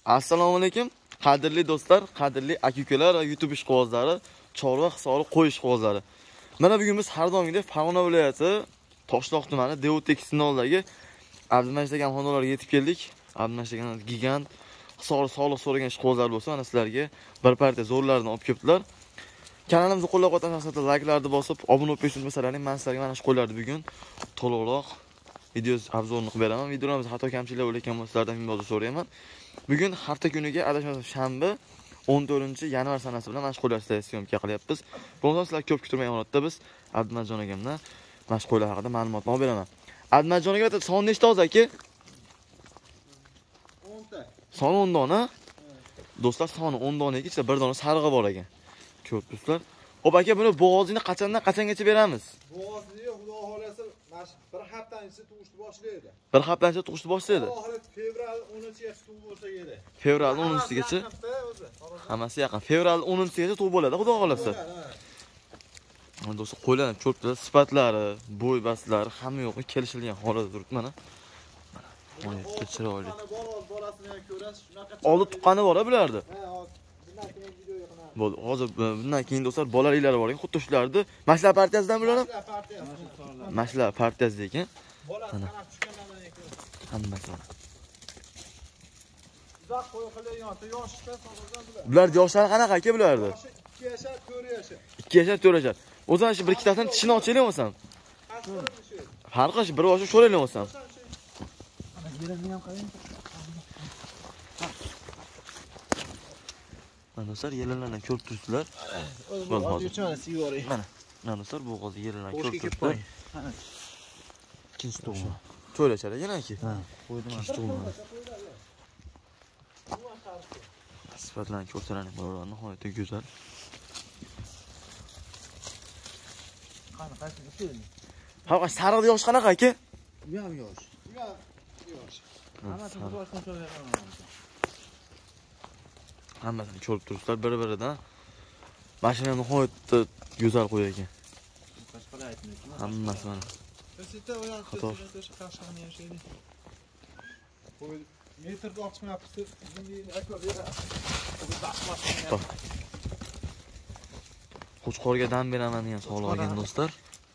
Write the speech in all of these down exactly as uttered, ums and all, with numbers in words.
Assalomu alaykum, qadrli do'stlar, qadrli aka-ukalar va YouTube ishqibozlari, chorva hisori qo'y ishqibozlari. Mana bugun biz har doimgidek Farg'ona viloyati Toshloq tumani Devotek sinovdagi Abdumajid aka xonadonlarga yetib keldik. Abdumajid aka gigant hisori sog'liq so'ragan ishqibozlar bo'lsa, mana sizlarga bir partiya zo'rlarni olib kelibdilar. Kanalimizni qo'llab-quvvatlash maqsadida like'larni bosib, obuna bo'lib qo'yishni masalani men sizlarga mana shu qo'ylarni bugun to'liqroq video obzorini qilib beraman. Videolarimiz xato kamchiliklar bo'layotgan bo'lsa, sizlardan minnatdorchilik so'rayman. Bugun hafta kuniga adashmasam shanba o'n to'rtinchi yanvar sanasi bilan mana shu qo'ylar ustida syomka qilyapmiz. Bundan sizlar ko'p kutilmagan holatda biz Abdumajid akamdan mana shu qo'ylar haqida ma'lumotni olib beraman. Abdumajid aka son nechta hozir aka? o'n ta. Son o'n dona. Do'stlar, soni o'n dona ekan, ichida bir dona sarig'i bor ekan. Ko'p do'stlar. Xo'p aka, buni bo'g'ozini qachondan qachongacha beramiz? Bo'g'ozni xudo xolasa bir haftadan ichida tug'ishni boshlaydi. Bir haftadan ichida tug'ishni boshlaydi. Fevral o'ninchigacha tug'ib bo'lsa kerak. Fevral o'ninchisigacha. Hammasi yaqin. Fevral o'ninchisigacha tug'ib bo'ladi, xudo xolasa. Mana do'stlar, qo'ylarning ko'plar sifatlari, bo'y baslari hamma yo'qi kelishilgan holatda turibdi mana. Mana bu chiroyli. Bolasini ham ko'rasiz, shunaqa. Oldi tuqqani bor-a bularda. Ha, bundan keyin video yo'qman. Bo'ldi. Hozir bundan keyin do'stlar bolaliklari bor ekan, xuddi shularni mashlar partiyasidan bular ham. Mashlar partiyasi ekan. Bolasi qarab tushgandan keyin hammasi. uzoq qo'y qilayotgan yoshda sog'ilgan bular. Bular yoshlari qanaqa aka bularni? ikki yashar, to'rt yashar. ikki yashar, to'rt yashar. O'zan shu bir ikkitasini tishini ochaylik bo'lsam. Farqi shu bir boshqa sho'raylik bo'lsam. Yerini ham qarang. Mana do'stlar, yelinlardan ko'rib turibsizlar. Bo'ldi, hozir chonasi yuboring. Mana. Mana do'stlar, bu hozir yelinlardan ko'rib turibsizlar. Ikkinchi tug'ma. to'rt yashar ekan aka. Ha, qo'ydim. Ikkinchi tug'ma. Sifatlarni ko'rsalaring, bolalar nihoyatda go'zal. Qani, qaysi usul? Ha, sariq yosh qanaqa aka? Bu ham yosh. Bu ham yosh. Hammasi bir boshdan so'rayman. Hammasini ko'rib turibsizlar bir-biridan. Mashina nihoyatda go'zal qo'y ekan. Boshqalar aytmaydi. Hammasi mana. Sizda o'yan qilib qashqani yashaydi. Qo'y metrga ochmayapsiz. Bizning aka beradi. Bu baxtli. Qo'chqorga dam beraman degan savol olgan do'stlar.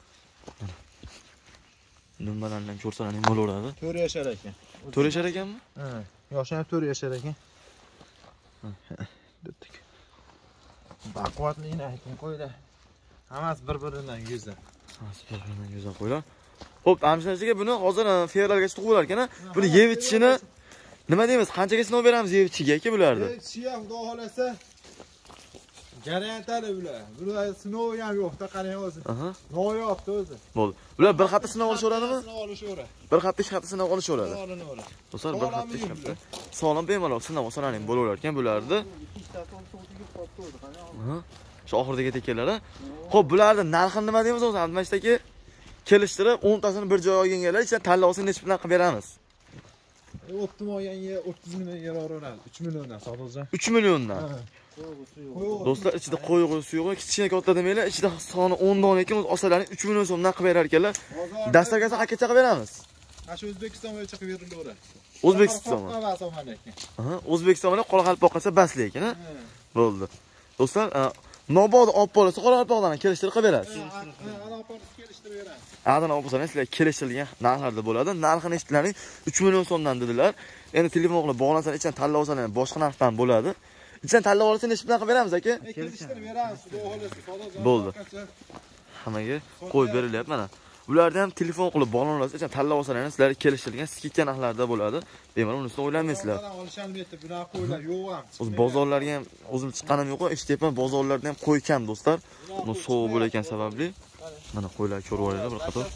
Nimalardan ko'rsalaring bo'laveradi. to'rt yashar ekan. to'rt yashar ekanmi? Ha, yoshi ham to'rt yashar ekan. Dotdik. Baquvvatligini ayting qo'ylar. Hammasi bir-biridan go'zal. Hammasi bir-biridan go'zal qo'ylar. Xo'p, amshinachiga buni hozir fevralgacha tug'ib bo'lar ekan. Buni yeb ichishini nima deymiz? Qanchaga sinov beramiz yeb ichiga aka bularni? Yeb ichiga xudo xolasa garantiyali bular. Bular sinov ham yo'qda, qarang o'zi. Aha. Noyoqda o'zi. Bo'ldi. Bular bir hafta sinov olishaveradimi? Sinov olishaveradi. Bir hafta, ikki hafta sinov olishaveradi. Olinaveradi. Do'stlar, bir hafta, ikki hafta sog'lom bemalol sinov olsalaring bo'laverar ekan bularni. Aha. Shu oxirdagi tekinlar. Xo'p, bularning narxini nima deymiz o'zi? Abdumajid aka kelishtirib o'n tasini bir joyga olganlar, ichidan tanlovsini nechta bilan qilib beramiz? Optimal olganga o'ttiz million yevro beradi. uch milliondan sotuvchi. uch milliondan. Do'stlar, ichida qo'yg'i, suyug'i, kichkina katta demaylar, ichida soni o'n dona ekan, o'z osalaring uch million so'mdan qilib berar ekanlar. Dastlabkasi qanchaga qilib beramiz? Mana shu O'zbekiston bo'yicha qilib berilaveradi. O'zbekiston. Aha, O'zbekiston bilan Qoraqalpoqgacha basli ekan, ha? Bo'ldi. Do'stlar, Nobod olib bo'lsa, Qoraqalpoqdan kelishtirib qilib berasiz. Kelishtirib beramiz. Adana olib bo'lsa, sizlar kelishtirilgan narxlarda bo'ladi. Narxini eshitlaring uch million so'mdan dedilar. Endi telefon qilib bog'lansa, ichidan tanlab olsalar, boshqa narxdan bo'ladi. Ichidan tanlab olsa, nechta bilan qilib beramiz aka? Kelishtirib beramiz, xudo xolasa. Bo'ldi. Hammaga qo'yib berilyapti mana. Ularda ham telefon qilib bog'lanolasiz, ichidan tanlab olsalaringiz, sizlar kelishtirilgan skidka narxlarda bo'ladi. Bemalol unisini o'ylamaysizlar. Olishalmaydi, bunaqa qo'ylar yo'q ham. O'z bozorlarga ham o'zim chiqqanim yo'q, eshtyapman, bozorlarda ham qo'y kam do'stlar. Uni sovuq bo'layotgan sababli. Mana qo'ylar ko'rib olinglar bir qator.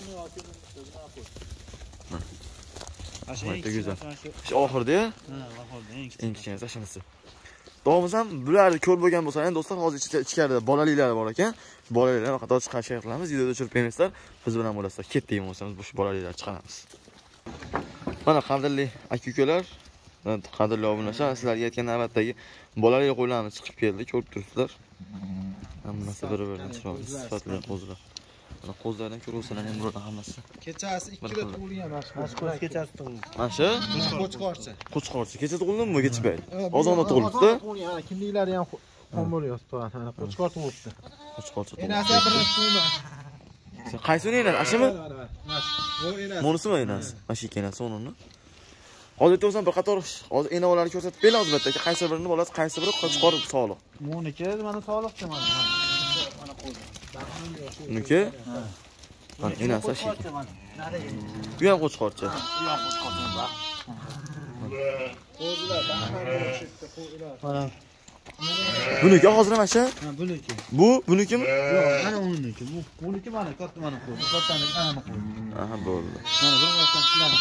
Mana go'zal. Shu oxirda-ya? Ha, oxirda eng kichkinasi shunisi. Davomimiz ham bularni ko'rib bo'lgan bo'lsa, endi do'stlar, hozir ichkarida bolaliklari bor ekan. Bolaliklarni qator chiqarishga qilamiz, videoda tushirib qo'ymanglar. Biz bilan bo'lasizlar. Ketdik bo'lsangiz, bu bolaliklarni chiqaramiz. Mana qadrli aka-ukalar, qadrli obunachilar, sizlarga aytgan navbatdagi bolalik qo'ylarimiz chiqib keldi, ko'rib turibsizlar. Hammasi bir-biridan chiroyli, sifatli qo'zilar. Mana qo'zlardan ko'rsalar ham burada hammasi. Kechasi ikki rot tug'ilgan mashq ko'z kechasi tug'ilgan. Mana shu Qo'chqorchi. Qo'chqorchi. Kecha tug'ildimmi kech payt? Ozonda tug'ilibdi. Ana kimliklari ham qon bo'lyapti to'g'ri. Ana qo'chqor tug'ilibdi. Qo'chqorchi. Enasi birinchi tug'ildi. Qaysini enas? Ashimi? Bu enasi. Monisimi enas? Mana ikkalasi o'nini. Hozir aytsam bir qator hozir enalarni ko'rsatib beramiz albatta. Qaysi birini bolasi, qaysi biri qo'chqor sog'liq. Buniki mana sog'liqchi mana. Mana qo'z. Buniki? Mana enasi ashik. Bu ham qo'chqorchi. Bu ham qo'chqorchi bak. Qo'zlar baxmal bo'lishibdi, qo'zlar. Mana Buniki hozir mana shu? Ha, buniki. Bu bunikimi? Yo'q, mana uniki. Bu buniki mana katta mana qo'z. Kattani ana qo'z. Aha, bo'ldi. Mana bir vaqtdan sizlarni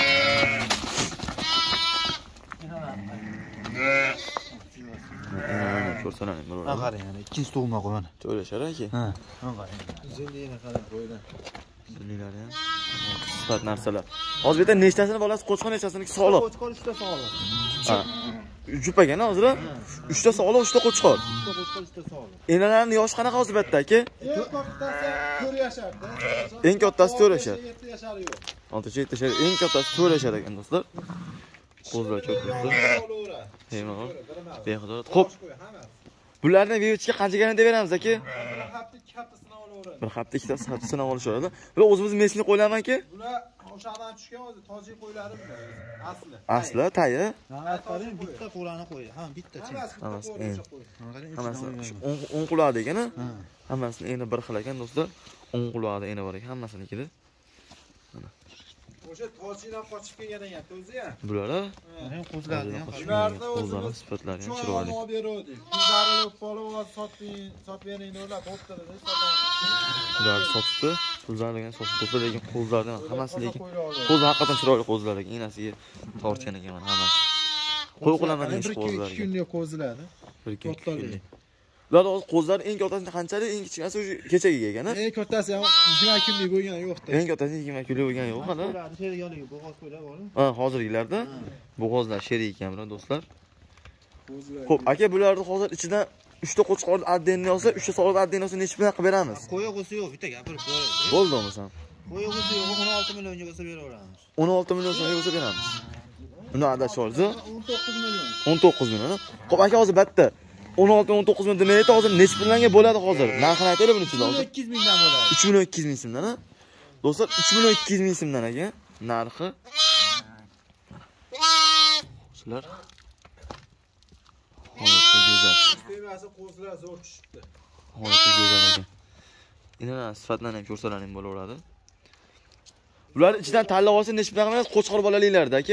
Mana ko'rsalaring bir. Ha, qarang, mana ikkinchi tug'ma qo'y mana. To'lashar aka. Ha, ha qarang. Zilligini qarang qo'ydan. Zillilari ham. Sifat narsalar. Hozir bu yerda nechtasini bolasi qo'chqor, nechtasini sog'liq? Qo'chqor uchta sog'liq. Ha. Jupagan hozir. uchta sog'liq, uchta qo'chqor. Uchta qo'chqor, uchta sog'liq. Enalarning yoshi qanaqa hozir bu yerda aka? Eng kattasi to'rt yasharda. Eng kattasi to'rt yashar. yetti yashari yo'q. olti yetti yashar. Eng kattasi to'rt yashar ekan do'stlar. Qo'zlar ko'ryapsiz. Bemalol. Behuda. Xo'p. Bularni vevchga qanchaga beramiz aka? Bir hafta ikki hafta sinov olaveradi. Bir hafta ikkita hafta sinov olishadi. Bular o'zimiz mesni qo'ylarmi aka? Bular o'shadan tushgan o'zi tojik qo'ylari bular. Asli. Asli tayi. Ha, qarang, bitta qo'lani qo'ydi. Ha, bitta chin. Hammasi Hammasi qo'y. qarang. Hammasi o'n quloq degan-a? Hammasini eni bir xil ekan do'stlar. o'n quloqda eni bor ekan hammasinikida. O'sha tojikdan qochib kelgan ekan o'zi-ya. Bular a? Mana qo'zlarni ham Bularda o'zlari sifatlari ham chiroyli. Olib berdik. Qizlarini polvon soting, sotib bering deb bo'pti-da, sotamiz. Ular sotibdi. Qo'zlar degan sotibdi, lekin qo'zlardan hammasi lekin qo'z haqiqatan chiroyli qo'zlar ekan. Enasiga tortgan ekan mana hammasi. Qo'y qilaman deyish qo'zlarga. ikki kunlik qo'zlarni. bir ikki kunlik. Ular hozir qo'zlar eng kattasi qanchalik, eng kichkasi o'sha kechagi ekan-a? Eng kattasi ham yigirma kunlik bo'lgan yo'q-da. Eng kattasi yigirma kunlik bo'lgan yo'q hali. Ularni sherigani bo'g'oz qo'ylar bormi? Ha, hozirgilarda bo'g'ozlar sherik ekan bular do'stlar. Xo'p, aka bularni hozir ichidan uchta qo'chqor addenni olsa, uchta sog'liq addenni olsa necha pul qilib beramiz? Qo'ya qo'ysa yo'q, bitta gapirib qo'yadi. Bo'ldi bo'lmasam. Qo'ya qo'ysa yo'q, o'n olti millionga bo'lsa beraveramiz. o'n olti million so'mga bo'lsa beramiz. Uni adashordi. o'n to'qqiz million. o'n to'qqiz million. Xo'p, aka hozir bitta o'n olti o'n to'qqiz million demaydi, hozir necha pullarga bo'ladi hozir? Narxini aytaylik buni ichida hozir. ikki yuz mingdan bo'ladi. uch million ikki yuz ming so'mdan, ha? Do'stlar, uch million ikki yuz ming so'mdan aka narxi. Sizlar Holatda go'zal. Temasi qo'zlar zo'r tushibdi. Holatda go'zal ekan. Inolar sifatlarni ham ko'rsalaring bo'laveradi. Ular ichidan tanlab olsa necha pul qilamiz? Qo'chqor bolaliklarda aka.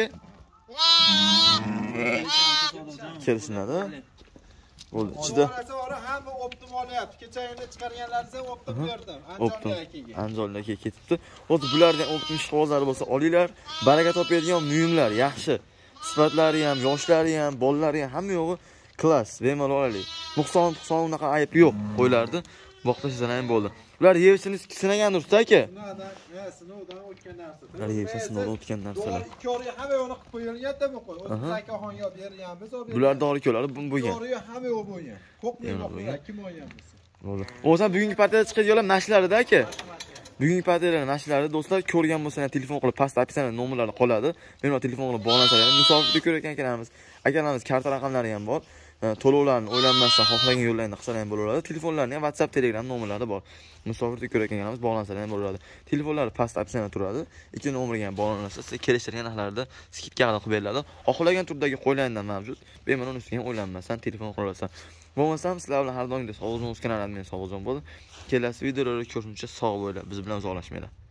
Kelishadi. Bo'ldi. Ichida hamma optim olyapti. Kechagina chiqarganlaringizni optim berdim. Optim. Andijonda ketibdi. Hozir bulardan optim ishqibozlari bo'lsa olinglar. Baraka topadigan buyumlar yaxshi. Sifatlari ham, yoshlari ham, bolalari ham hamma yo'g'i klass, bemalol olaylik. nuqson nuqson unaqa ayb yo'q qo'ylardi. Vaqtida ham bo'ldi. Ular yevsini sinagandir aka. Ulardan, ha, sinovdan o'tgan narsa. Ular yevsa sinovdan o'tgan narsalar. ikki o'rga hamma yo'qni qilib qo'yilgan-da bu qo'y. O'zi akaxonga berganmiz, o Bular dori ko'lari bu bo'lgan. Doriga hamma yo'q bo'lgan. Ko'plik kim olgan bo'lsa. Bo'ldi. O'zi bugungi partiyada chiqadiganlar mashlarida aka. Bugungi partiyada mashlarida do'stlar ko'rgan bo'lsangiz telefon qilib pastda opsiyatsiya nomerlari qoladi. Menga telefon qilib bog'lansalar, musofirda ko'rayotgan ekanamiz. Akalarimiz karta raqamlari ham bor. To'lovlarni o'ylanmasdan xohlagan yo'llarni qilsalar ham bo'laveradi. Telefonlarning ham WhatsApp, Telegram nomerlari bor. Musofirda ko'rayotgan ekanamiz, bog'lansalar ham bo'laveradi. Telefonlari pastda opsiyada turadi. Ikki nomerga ham bog'lansa, siz kelishtirgan narxlarda skidka qilib beriladi. Xohlagan turdagi qo'ylardan mavjud. Bemalol ustiga ham o'ylanmasdan telefon qila olasan. Bo'lmasam sizlar bilan har doimgidek Sog'liqjon kanalida men Sog'liqjon bo'ldi. Kelasi videolarda ko'rishguncha sog' bo'linglar. Biz bilan uzoqlashmanglar.